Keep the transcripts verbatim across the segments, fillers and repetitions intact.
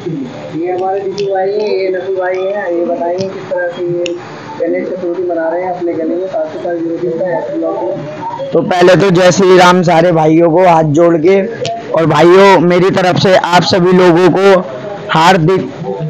ये हमारे दीपू भाई हैं, ये नसू भाई हैं। ये बताएंगे किस तरह से ये गणेश चतुर्थी मना रहे हैं अपने गले में सात सौ साल ड्यूटी का ऐसे ब्लॉक में। तो पहले तो जय श्री राम सारे भाइयों को हाथ जोड़ के, और भाइयों मेरी तरफ से आप सभी लोगों को हार्दिक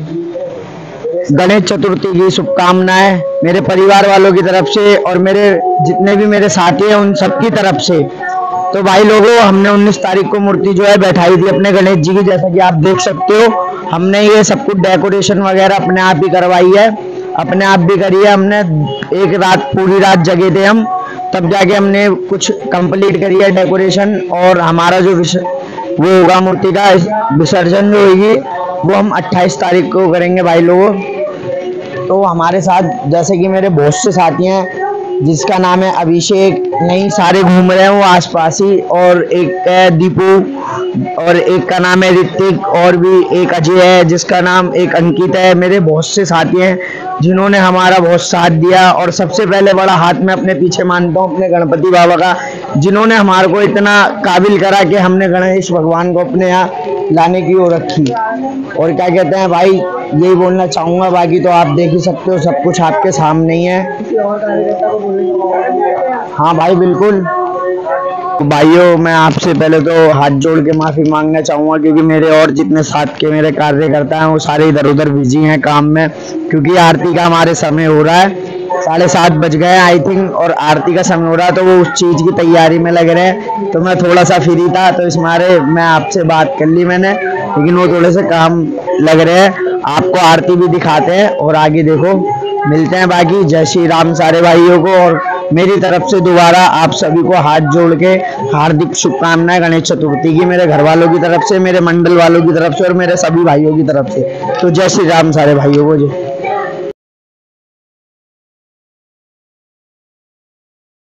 गणेश चतुर्थी की शुभकामनाएं, मेरे परिवार वालों की तरफ से और मेरे जितने भी मेरे साथी हैं उन सबकी तरफ से। तो भाई लोगों, हमने उन्नीस तारीख को मूर्ति जो है बैठाई थी अपने गणेश जी की, जैसा कि आप देख सकते हो। हमने ये सब कुछ डेकोरेशन वगैरह अपने आप ही करवाई है, अपने आप भी करी है हमने। एक रात पूरी रात जगे थे हम, तब जाके हमने कुछ कंप्लीट करी है डेकोरेशन। और हमारा जो वो होगा मूर्ति का विसर्जन जो होगी वो हम अट्ठाईस तारीख को करेंगे भाई लोगों। तो हमारे साथ जैसे कि मेरे बहुत से साथी हैं, जिसका नाम है अभिषेक, नहीं सारे घूम रहे हैं वो आसपास ही, और एक है दीपू, और एक का नाम है ऋतिक, और भी एक अजय है जिसका नाम, एक अंकित है। मेरे बहुत से साथी हैं जिन्होंने हमारा बहुत साथ दिया। और सबसे पहले बड़ा हाथ में अपने पीछे मानता हूँ अपने गणपति बाबा का, जिन्होंने हमारे को इतना काबिल करा कि हमने गणेश भगवान को अपने यहाँ लाने की ओर रखी। और क्या कहते हैं भाई, यही बोलना चाहूँगा, बाकी तो आप देख ही सकते हो सब कुछ आपके सामने ही है। हाँ भाई बिल्कुल। भाइयों, मैं आपसे पहले तो हाथ जोड़ के माफ़ी मांगना चाहूँगा, क्योंकि मेरे और जितने साथ के मेरे कार्यकर्ता हैं वो सारे इधर उधर बिजी हैं काम में, क्योंकि आरती का हमारे समय हो रहा है, साढ़े सात बज गए आई थिंक, और आरती का समय हो रहा है, तो वो उस चीज़ की तैयारी में लग रहे हैं। तो मैं थोड़ा सा फ्री था, तो इस मारे मैं आपसे बात कर ली मैंने, लेकिन वो थोड़े से काम लग रहे हैं। आपको आरती भी दिखाते हैं और आगे देखो मिलते हैं। बाकी जय श्री राम सारे भाइयों को, और मेरी तरफ से दोबारा आप सभी को हाथ जोड़ के हार्दिक शुभकामनाएं गणेश चतुर्थी की, मेरे घर वालों की तरफ से, मेरे मंडल वालों की तरफ से और मेरे सभी भाइयों की तरफ से। तो जय श्री राम सारे भाइयों को। जी।